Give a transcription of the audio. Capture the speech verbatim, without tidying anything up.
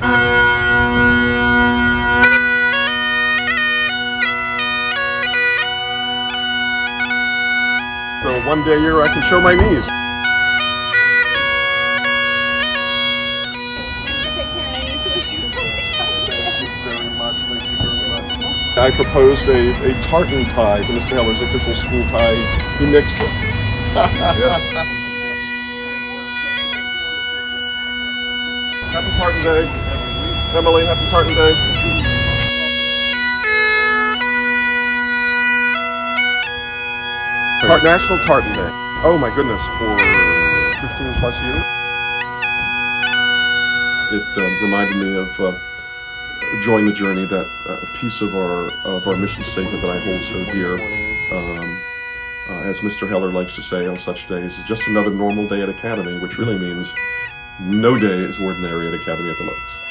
So one day a year I can show my knees. Mister Pitcairn, I need to wish you a happy Tartan Day. Thank you very much, thank you very much. I proposed a, a tartan tie to Mister Heller's official school tie. He nixed it. Yeah. Happy Tartan Day. Emily, happy Tartan Day. Tart National Tartan Day. Oh my goodness, for fifteen plus years. It uh, reminded me of uh, join the journey, that uh, piece of our of our mission statement that I hold so dear. Um, uh, as Mister Heller likes to say on such days, is just another normal day at Academy, which really means no day is ordinary at Academy at the Lakes.